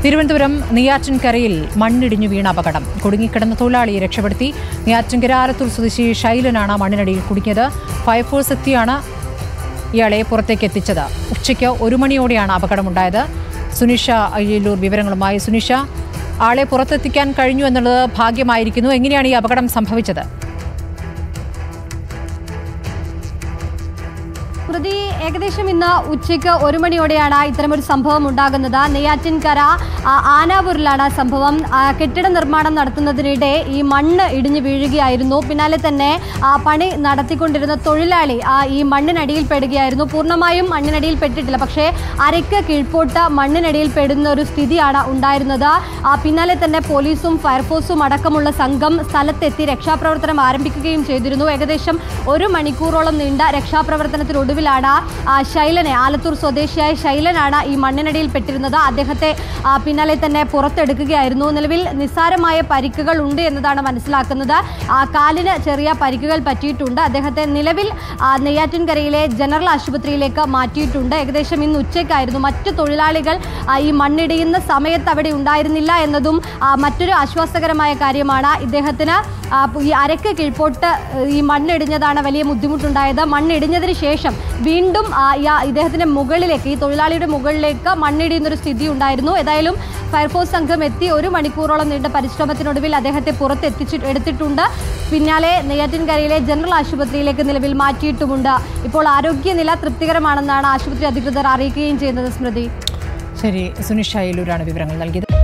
തിരുവനന്തപുരം നെയ്യാറ്റിൻകരയിൽ മണ്ണിടിഞ്ഞു വീണ അപകടം. കുടുങ്ങിക്കിടന്ന തൊഴിലാളിയെ രക്ഷപ്പെടുത്തി. നെയ്യാറ്റിൻകര ആലത്തൂർ സ്വദേശി ശൈലനാണ് മണ്ണിനടിയിൽ കുടുങ്ങിയത്. ഫയർഫോഴ്സ് എത്തിയാണ് ഇയാളെ പുറത്തേക്ക് എത്തിച്ചത്. ഉച്ചയ്ക്ക് 1 മണിയോടെയാണ് അപകടമുണ്ടായത്. സുനിഷ അയ്യല്ലൂർ വിവരങ്ങളുമായി. സുനിഷ, ആളെ പുറത്തെത്തിക്കാൻ കഴിഞ്ഞു എന്നുള്ളത് ഭാഗ്യമായിരിക്കുന്നു. എങ്ങനെയാണ് ഈ അപകടം സംഭവിച്ചത്? ഏകദേശം ഇന്ന് ഉച്ചയ്ക്ക് 1 മണിയോടെയാണ് ഇത്തരമൊരു സംഭവം ഉണ്ടാകുന്നത്. നെയ്യാറ്റിൻകര ആനാവൂരിലാണ് സംഭവം. കെട്ടിട നിർമ്മാണം നടത്തുന്നതിനിടെ ഈ മണ്ണ് ഇടിഞ്ഞു വീഴുകയായിരുന്നു. പിന്നാലെ തന്നെ പണി നടത്തിക്കൊണ്ടിരുന്ന തൊഴിലാളി ഈ മണ്ണിനടിയിൽ പെടുകയായിരുന്നു. പൂർണ്ണമായും മണ്ണിനടിയിൽ പെട്ടിട്ടില്ല, പക്ഷേ അരയ്ക്ക് കീഴ്പോട്ട് മണ്ണിനടിയിൽ പെടുന്ന ഒരു സ്ഥിതിയാണ് ഉണ്ടായിരുന്നത്. പിന്നാലെ തന്നെ പോലീസും ഫയർഫോഴ്സും അടക്കമുള്ള സംഘം സ്ഥലത്തെത്തി രക്ഷാപ്രവർത്തനം ആരംഭിക്കുകയും ചെയ്തിരുന്നു. ഏകദേശം 1 മണിക്കൂറോളം നീണ്ട രക്ഷാപ്രവർത്തനത്തിനൊടുവിലാണ് ശൈലനെ, ആലത്തൂർ സ്വദേശിയായ ശൈലനാണ് ഈ മണ്ണിനടിയിൽ പെട്ടിരുന്നത്. അദ്ദേഹത്തെ പിന്നാലെ തന്നെ പുറത്തെടുക്കുകയായിരുന്നു. നിലവിൽ നിസ്സാരമായ പരിക്കുകൾ ഉണ്ട് എന്നതാണ് മനസ്സിലാക്കുന്നത്. കാലിന് ചെറിയ പരിക്കുകൾ പറ്റിയിട്ടുണ്ട്. അദ്ദേഹത്തെ നിലവിൽ നെയ്യാറ്റിൻകരയിലെ ജനറൽ ആശുപത്രിയിലേക്ക് മാറ്റിയിട്ടുണ്ട്. ഏകദേശം ഇന്ന് ഉച്ചയ്ക്കായിരുന്നു. മറ്റു തൊഴിലാളികൾ ഈ മണ്ണിടിയുന്ന സമയത്ത് അവിടെ ഉണ്ടായിരുന്നില്ല എന്നതും മറ്റൊരു ആശ്വാസകരമായ കാര്യമാണ്. ഇദ്ദേഹത്തിന് ഈ അരക്ക് കീഴ്പോട്ട് ഈ മണ്ണിടിഞ്ഞതാണ് വലിയ ബുദ്ധിമുട്ടുണ്ടായത്. മണ്ണിടിഞ്ഞതിന് ശേഷം വീണ്ടും ഇദ്ദേഹത്തിൻ്റെ മുകളിലേക്ക്, ഈ തൊഴിലാളിയുടെ മുകളിലേക്ക് മണ്ണിടിയുന്നൊരു സ്ഥിതി ഉണ്ടായിരുന്നു. ഏതായാലും ഫയർഫോഴ്സ് സംഘം എത്തി 1 മണിക്കൂറോളം നീണ്ട പരിശ്രമത്തിനൊടുവിൽ അദ്ദേഹത്തെ എടുത്തിട്ടുണ്ട്. പിന്നാലെ നെയ്യാറ്റിൻകരയിലെ ജനറൽ ആശുപത്രിയിലേക്ക് നിലവിൽ മാറ്റിയിട്ടുമുണ്ട്. ഇപ്പോൾ ആരോഗ്യനില തൃപ്തികരമാണെന്നാണ് ആശുപത്രി അധികൃതർ അറിയിക്കുകയും ചെയ്യുന്നത്. സ്മൃതി. ശരി, സുനിഷ അയ്യല്ലൂരാണ് വിവരങ്ങൾ നൽകിയത്.